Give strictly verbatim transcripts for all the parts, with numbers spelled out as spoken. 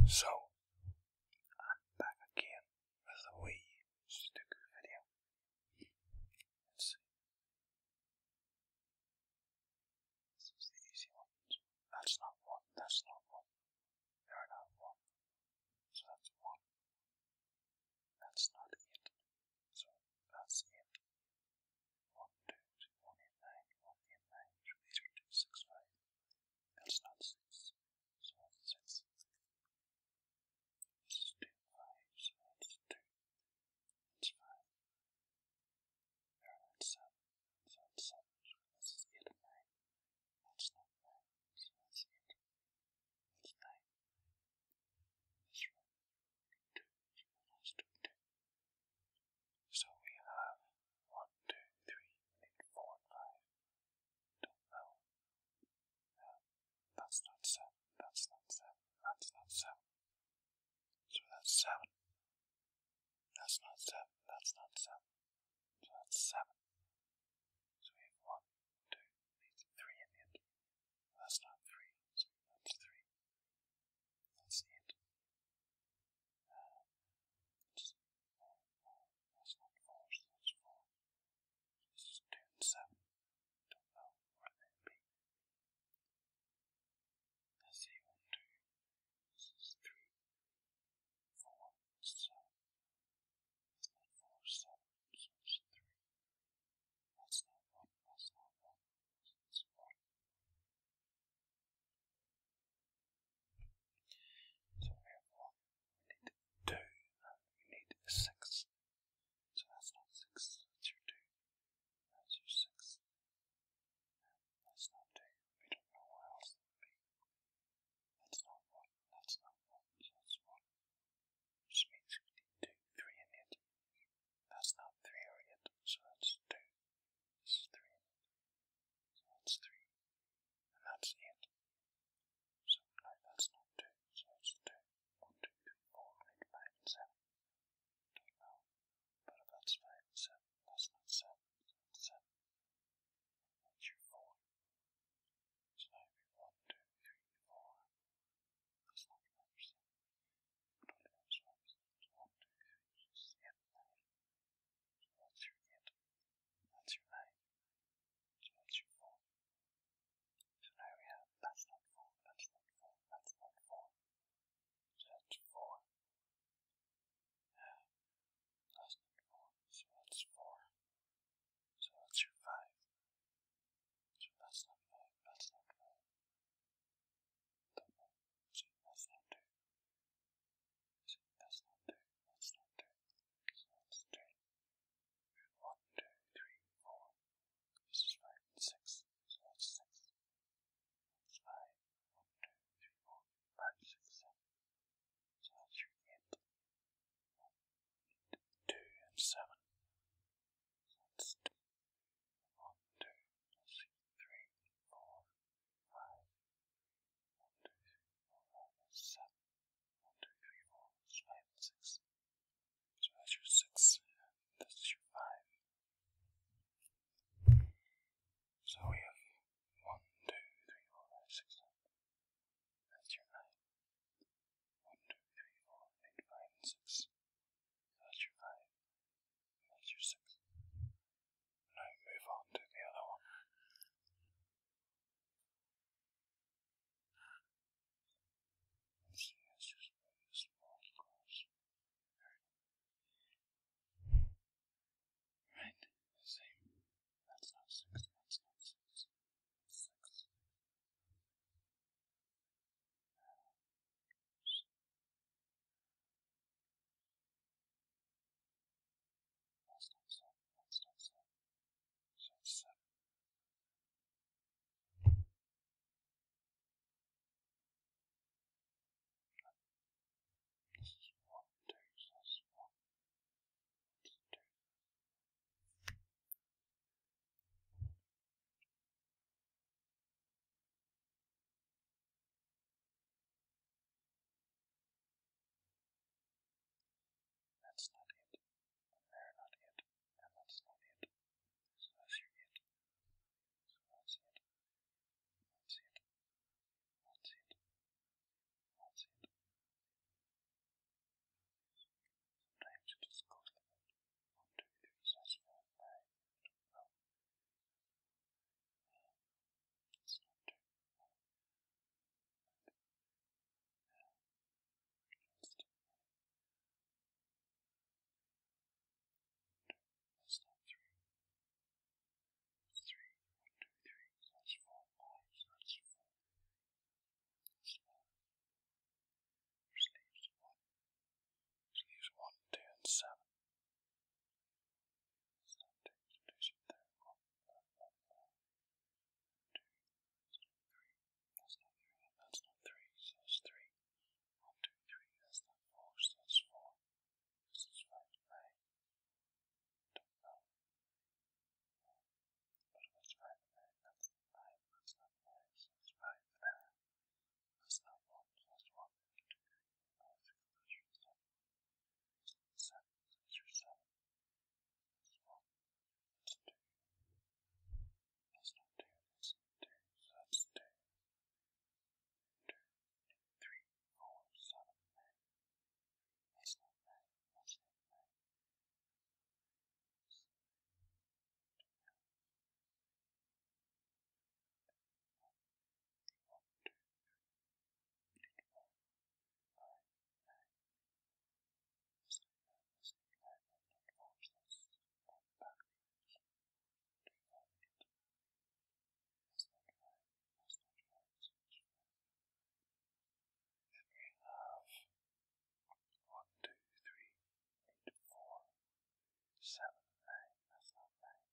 So, I'm back again with a wee Sudoku video. Let's see. This is the easy one. That's not one, that's not one. They're not one. So that's one. That's not it. So that's it. One, two, two, one, eight, nine, one, eight, nine. So these are two, six, five. That's not six. So that's six. This is two, five. So that's two. That's five. There, that's seven. So that's seven. So this is eight and nine. That's not nine. So that's eight. That's nine. This one. Two. So that's two, two. So we have one, two, three, we need four and five. Don't know. No, that's not seven. That's not seven. That's not seven. So that's seven. That's not seven. That's not seven. So that's seven. So we have one, two, needs three in it. That's not three. So that's three. That's eight. Um, that's four, four. That's not four. So that's four. So this is two and seven. Don't know where they'd be. Let's see, one, two. This is three, four, seven. It's not four, seven. So it's three. seven. That's not two, so two's your third one. Blah, blah, blah. Two, three. That's not three, and that's not three, so that's three. One, two, three, that's not four, so that's four. This is five, nine. Don't know. But if it's five and nine, that's nine, that's not nine, so it's five and nine. That's not one, so that's one, two, three, four, five, six, that's your seven. That's seven, so that's your seven. That's one, that's two. That's not two, that's two, so that's two. Two, three, four, seven, nine. That's not nine, that's not nine. One, two, three, four, five, nine. That's not nine, that's not nine, that's not four, so that's one backwards. Two, five, eight. That's not five, that's not five, so it's four. Then we have one, two, three, eight, four, seven, nine. That's not nine.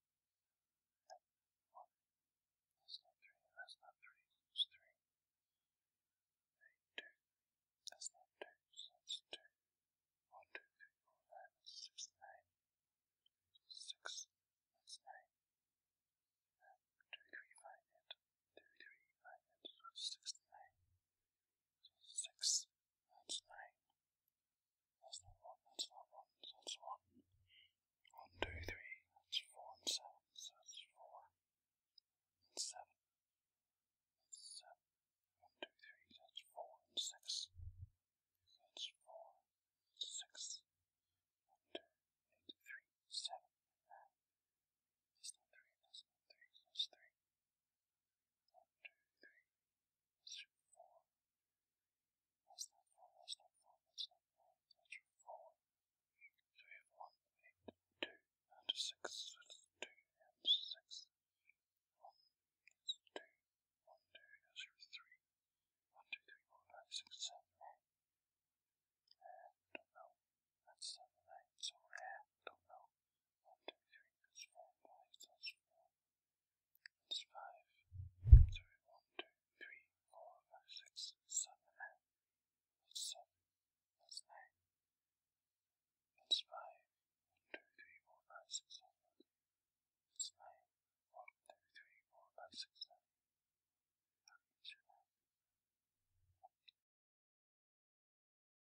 One. That's not three, that's not three, so it's three. Eight, two. That's not two, so it's two. One, two, three, four, five, that's six, nine. Six, that's nine. And two, three, five, eight. Two, three, five, eight, so it's six, nine. So six, that's nine. That's not one, that's not one, so that's one. One, two, three, that's four and seven, so that's four. And seven, that's seven. One, two, three, that's four and six. So that's four, six. One, two, eight, three, seven, nine. That's not three, that's not three, so that's three. One, two, three, that's your four. That's not four, that's not four, that's not four, that's your four. So we have one, eight, two, and six, so it's two and six. One, that's two, one, two, that's your three. One, two, three, four, five, six, seven.